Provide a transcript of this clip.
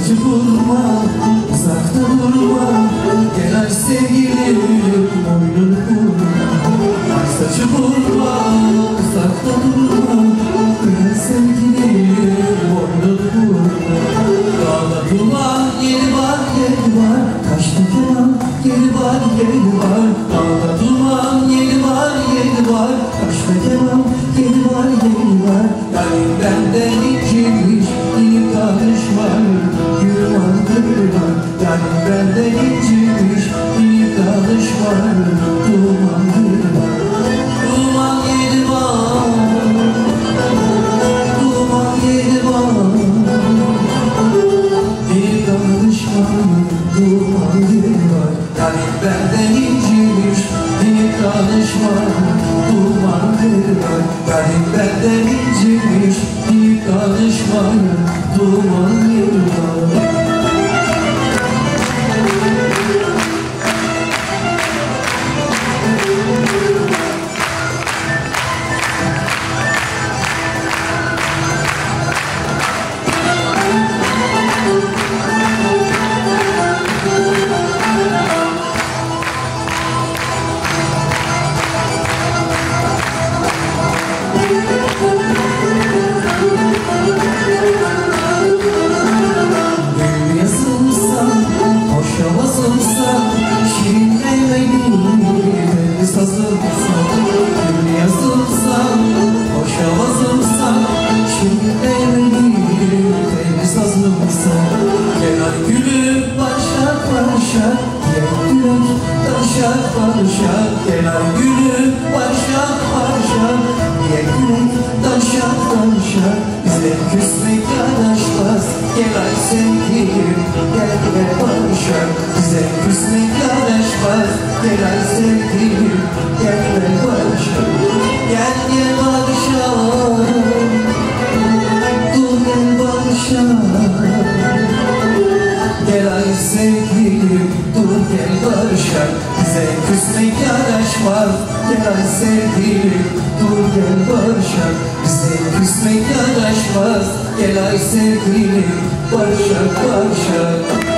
saçı vurma, uzakta durma. Gel ay sevgilim, boynunu vurma. Ay saçı vurma, uzakta durma. Gel sevgilim, boynunu vurma. Dağda duman, yeri var, yeri var. Kaşta keman, yeri var, yeri var. Dağda duman, yeri var, yeri var. Kaşta keman, yeri var, yeri var. Yani benden incinmiş, inip danışman, yürümandır. Yani benden incinmiş, inip danışman, dumandır. Duman yeri var, duman yeri var. İnip danışman, duman yeri var. Yani benden incinmiş, inip danışman, duman yeri var. Yani benden incinmiş, inip danışman, duman yeri var. Gel ay gülüm başak başak, diye gülüm taşak taşak. Bize küsmek yanaşmaz, gel ay sevgilim, gel gel barışak. Bize küsmek yanaşmaz, gel ay sevgilim, gel gel barışak. Gel gel barışak, dur gel barışak. Gel ay sevgilim, dur gel barışak. Bize küsmek yanaşmaz, gel ay sevgilim, dur gel barışak. Bize küsmek yanaşmaz, gel ay sevgilim, barışak barışak.